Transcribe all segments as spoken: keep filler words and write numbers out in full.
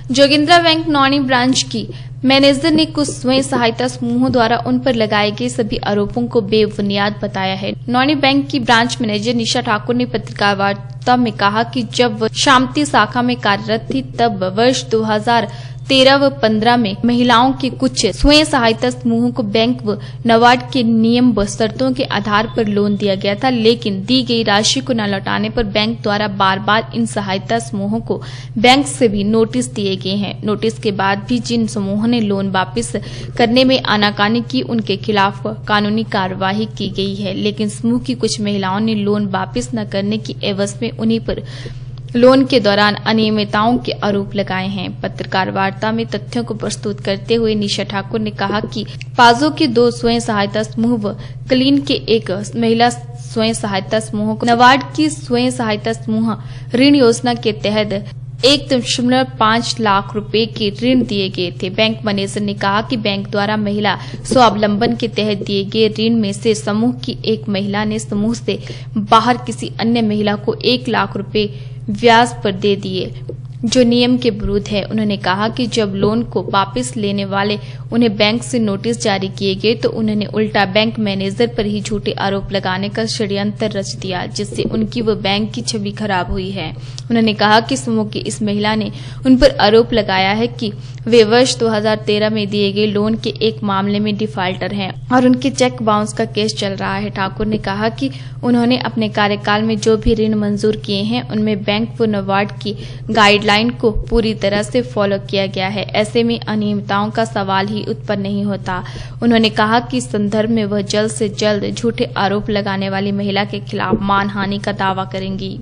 Jogindra bank Nauni branch की manager ने कुछ स्वयं सहायता समूहों द्वारा उन पर लगाए गए सभी आरोपों को बेबुनियाद बताया है। नौणी बैंक की ब्रांच मैनेजर निशा ठाकुर ने पत्रकार वार्ता में कहा कि जब वह शामती शाखा में कार्यरत थी तब वर्ष दो हज़ार तेरह व पंद्रह में महिलाओं के कुछ स्वयं सहायता समूहों को बैंक व नाबार्ड के नियम व शर्तों के आधार पर लोन दिया गया था, लेकिन दी गई राशि को न लौटाने पर बैंक द्वारा बार बार इन सहायता समूहों को बैंक से भी नोटिस दिए गए हैं। नोटिस के बाद भी जिन समूहों ने लोन वापस करने में आनाकानी की उनके खिलाफ कानूनी कार्यवाही की गई है, लेकिन समूह की कुछ महिलाओं ने लोन वापस न करने की एवज में उन्हीं पर लोन के दौरान अनियमितताओं के आरोप लगाए हैं। पत्रकार वार्ता में तथ्यों को प्रस्तुत करते हुए निशा ठाकुर ने कहा कि पाजो के दो स्वयं सहायता समूह व क्लीन के एक महिला स्वयं सहायता समूह को नाबार्ड की स्वयं सहायता समूह ऋण योजना के तहत एक दशमलव पाँच लाख रुपए के ऋण दिए गए थे। बैंक मैनेजर ने कहा कि बैंक द्वारा महिला स्वावलंबन के तहत दिए गए ऋण में से समूह की एक महिला ने समूह से बाहर किसी अन्य महिला को एक लाख रुपए ब्याज पर दे दिए, जो नियम के विरुद्ध है। उन्होंने कहा कि जब लोन को वापस लेने वाले उन्हें बैंक से नोटिस जारी किए गए तो उन्होंने उल्टा बैंक मैनेजर पर ही झूठे आरोप लगाने का षड्यंत्र रच दिया, जिससे उनकी व बैंक की छवि खराब हुई है। उन्होंने कहा कि समूह की इस महिला ने उन पर आरोप लगाया है कि वे वर्ष दो हज़ार तेरह में दिए गए लोन के एक मामले में डिफाल्टर हैं और उनके चेक बाउंस का केस चल रहा है। ठाकुर ने कहा कि उन्होंने अपने कार्यकाल में जो भी ऋण मंजूर किए हैं उनमें बैंक व नाबार्ड की गाइडलाइन को पूरी तरह से फॉलो किया गया है। ऐसे में अनियमितताओं का सवाल ही उत्पन्न नहीं होता। उन्होंने कहा कि इस संदर्भ में वह जल्द से जल्द झूठे आरोप लगाने वाली महिला के खिलाफ मानहानि का दावा करेंगी।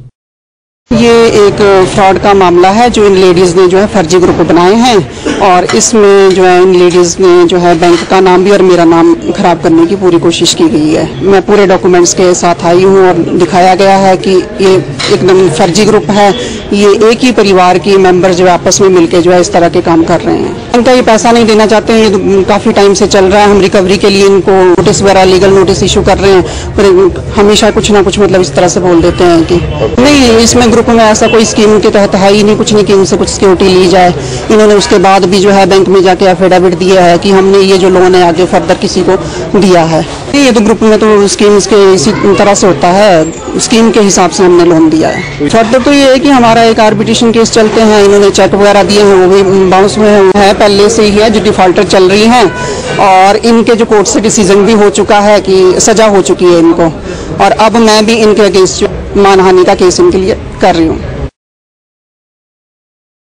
ये एक फ्रॉड का मामला है जो इन लेडीज ने जो है फर्जी ग्रुप बनाए हैं और इसमें जो है इन लेडीज ने जो है बैंक का नाम भी और मेरा नाम खराब करने की पूरी कोशिश की गई है। मैं पूरे डॉक्यूमेंट्स के साथ आई हूँ और दिखाया गया है कि ये एकदम फर्जी ग्रुप है। ये एक ही परिवार की मेंबर जो आपस में मिलकर जो है इस तरह के काम कर रहे हैं। इनका ये पैसा नहीं देना चाहते हैं, ये काफी टाइम से चल रहा है। हम रिकवरी के लिए इनको नोटिस वगैरह लीगल नोटिस इशू कर रहे हैं, पर हमेशा कुछ ना कुछ मतलब इस तरह से बोल देते हैं कि नहीं, इसमें ग्रुप में ऐसा कोई स्कीम के तहत है ही नहीं, कुछ नहीं कि उनसे कुछ सिक्योरिटी ली जाए। इन्होंने उसके बाद भी जो है बैंक में जाके एफिडेविट दिया है कि हमने ये जो लोन है आगे फर्दर किसी को दिया है। ये तो ग्रुप में तो स्कीम्स के इसी तरह से होता है, स्कीम के हिसाब से हमने लोन दिया है। फर्दर तो ये है कि हमारा एक आर्बिट्रेशन केस चलते हैं, इन्होंने चेक वगैरह दिए हैं वो भी बाउंस में है, पहले से ही है, जो डिफॉल्टर चल रही हैं और इनके जो कोर्ट से डिसीजन भी हो चुका है कि सजा हो चुकी है इनको, और अब मैं भी इनके अगेंस्ट मानहानि का केस इनके लिए कर रही हूँ।